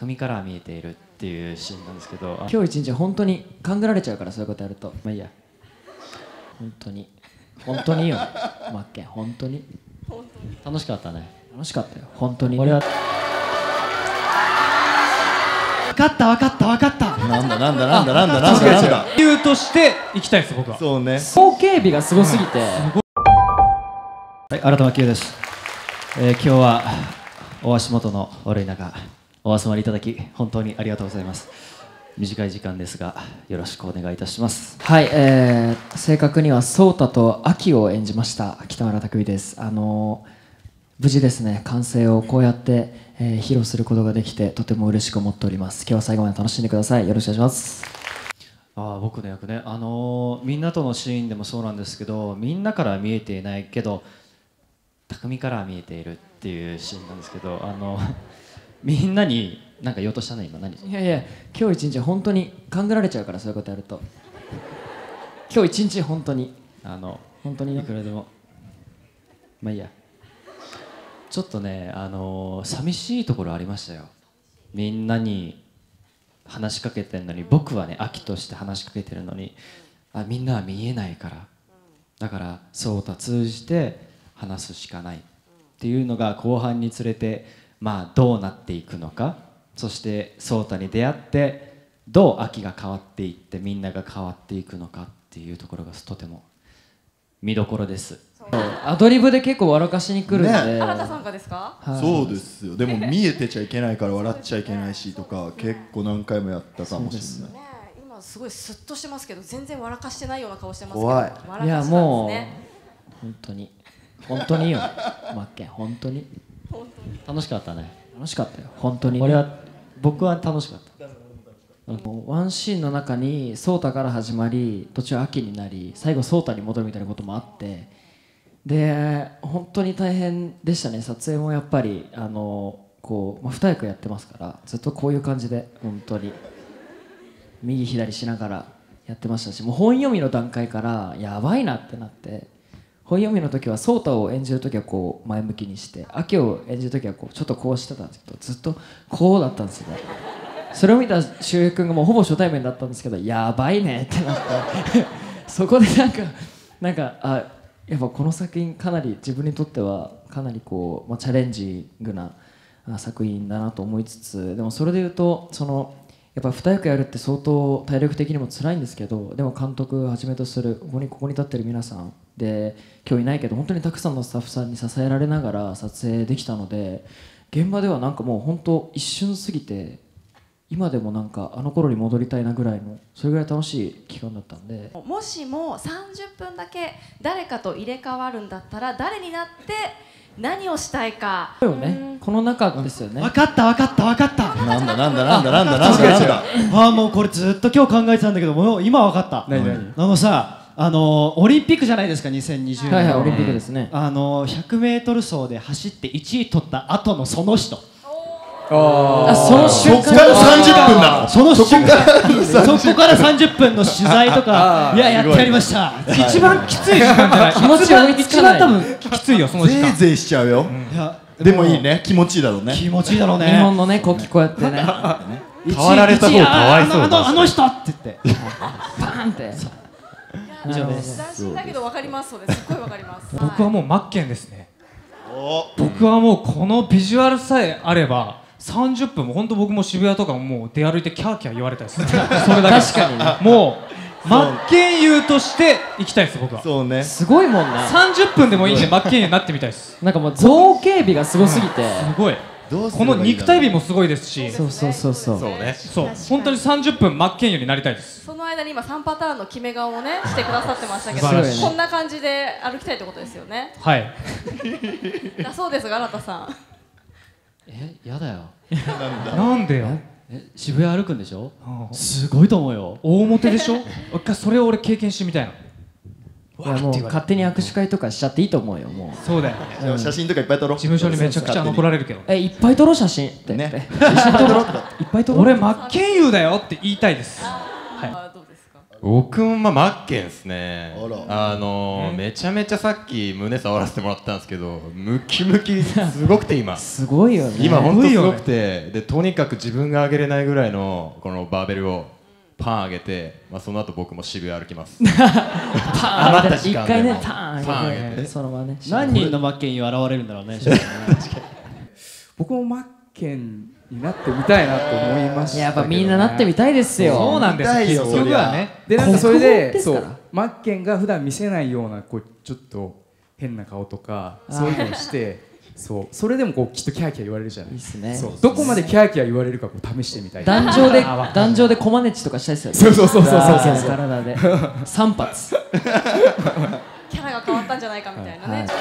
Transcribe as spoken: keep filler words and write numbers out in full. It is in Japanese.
匠から見えているっていうシーンなんですけど、 今日一日本当に勘ぐられちゃうから、そういうことやると。まあいいや、本当に本当にいいよマッケン、本当に楽しかったね。 楽しかったよ本当に。 俺は分かった分かった分かった。 なんだなんだなんだなんだなんだなんだ。 理由として行きたいです僕は。 そうね。 総警備がすごすぎて。 はい、新田真希です、えー、今日はお足元の悪い中お集まりいただき本当にありがとうございます。短い時間ですがよろしくお願いいたします。 はい、えー、正確には颯太と秋を演じました北村匠海です。あのー、無事ですね、完成をこうやって、えー、披露することができてとても嬉しく思っております。今日は最後まで楽しんでください。よろしくお願いします。 あ僕の役ね、あのー、みんなとのシーンでもそうなんですけど、みんなから見えていないけど匠から見えているっていうシーンなんですけど、あのみんなに何か言おうとしたね今。何？ いやいや、今日一日本当に勘ぐられちゃうから、そういうことやると。今日一日本当にあの本当にいくらでもまあいいや。ちょっとね、あのー、寂しいところありましたよ。みんなに話しかけてるのに、僕はね秋として話しかけてるのに、あみんなは見えないから、だから颯太通じて話すしかないっていうのが後半につれて、まあどうなっていくのか、そして颯太に出会ってどう秋が変わっていってみんなが変わっていくのかっていうところがとても見どころです。 アドリブで結構笑かしに来るんで、 ね、 新田さんがですか？ そうですよ。でも見えてちゃいけないから笑っちゃいけないしとか結構何回もやったかもしれない。 ね、今すごいスッとしてますけど全然笑かしてないような顔してますけど。 怖い。 いやもう本当に本当にいいよマッケン、本当に楽しかったね。 楽しかったよ本当に、ね、 俺は僕は楽しかった。 もうワンシーンの中に颯太から始まり途中秋になり最後颯太に戻るみたいなこともあって、で本当に大変でしたね。撮影もやっぱりあのこう、まあ、二役やってますからずっとこういう感じで本当に右左しながらやってましたし、もう本読みの段階からやばいなってなって、本読みの時は颯太を演じる時はこう前向きにして、秋を演じる時はこうちょっとこうしてたんですけど、ずっとこうだったんですよね。それを見た周平君がもうほぼ初対面だったんですけど、やばいねってなってそこでなんかなんかあやっぱこの作品かなり自分にとってはかなりこう、まあ、チャレンジングな作品だなと思いつつ、でもそれでいうとそのやっぱ二役やるって相当体力的にも辛いんですけど、でも監督をはじめとするここにここに立ってる皆さんで今日いないけど本当にたくさんのスタッフさんに支えられながら撮影できたので、現場ではなんかもう本当一瞬過ぎて今でもなんかあの頃に戻りたいなぐらいの、それぐらい楽しい期間だったんで、 もしもさんじゅっぷんだけ誰かと入れ替わるんだったら誰になって何をしたいか。 そうよね、この中ですよね。 分かった分かった分かった。 なんだなんだなんだなんだなんだなんだ。 ああもうこれずっと今日考えてたんだけど、もう今分かった。 何何あのさ、あのオリンピックじゃないですかにせんにじゅうねん。 はいはい、オリンピックですね。 あのひゃくメートル走で走っていちい取った後のその人。 あ、その瞬間そっからさんじゅっぷんだ。 その瞬間そこからさんじゅっぷんの取材とかいややってやりました。一番きつい時間じゃない。 気持ちが追いつかない。 一番多分きついよその時間。 ぜいぜいしちゃうよ。 いやでもいいね、気持ちいいだろうね。 気持ちいいだろうね。 日本のね国旗こうやってね変わられた方かわいそうだ。あのあの人って言ってバーンって。 以上です。 斬新だけど分かります。そうです。すごい分かります。 僕はもう真剣ですね。 お僕はもうこのビジュアルさえあればさんじゅっぷんも本当僕も渋谷とかももう出歩いてキャーキャー言われたいです。それだけ。 確かにね。 もう真剣佑として行きたいです僕は。 そうね。 すごいもんな。 さんじゅっぷんでもいいんで真剣佑になってみたいです。 なんかもう造形美がすごすぎて、 すごい。 どうすこのればいいんだろう肉体美もすごいですし、 そうそうそうそう。 そうね。 そう本当にさんじゅっぷん真剣佑になりたいです。 その間に今さんパターンの決め顔をねしてくださってましたけど、 素晴らしいこんな感じで歩きたいってことですよね。 はい。 だそうですが、新田さん。 えやだよ。 なんでよ。 え渋谷歩くんでしょ。 うんすごいと思うよ。 大表でしょ。一回それを俺経験してみたいな。 いやもう勝手に握手会とかしちゃっていいと思うよもう。 そうだよね。 でも写真とかいっぱい撮ろう。 事務所にめちゃくちゃ残られるけど。 えいっぱい撮ろう写真ってね写真撮ろういっぱい撮ろう。 俺真剣佑だよって言いたいです。 はい。どうですか。 僕もまあマッケンですね。 あらあのー、めちゃめちゃさっき胸触らせてもらったんですけど、ムキムキすごくて今すごいよね。 今ほんとすごくて、でとにかく自分が上げれないぐらいのこのバーベルをパン上げて、まあ、その後僕も渋谷歩きますパ余った時間で一回ね、ターンパン上げて、 上げてそのままね。 何人のマッケンに現れるんだろうね。 僕もマッケンになってみたいなと思いましたけどね。 やっぱみんななってみたいですよ。 そうなんですよ。結局はね。 でなんかそれで国宝ですからそうマッケンが普段見せないようなこうちょっと変な顔とかそういうのをしてそうそれでもこうきっとキャーキャー言われるじゃないいいっすね。 そうどこまでキャーキャー言われるかこう試してみたいな。 壇上で壇上でコマネチとかしたいですよね。 そうそうそうそうそうそう体で三発。 キャラが変わったんじゃないかみたいなね、 はい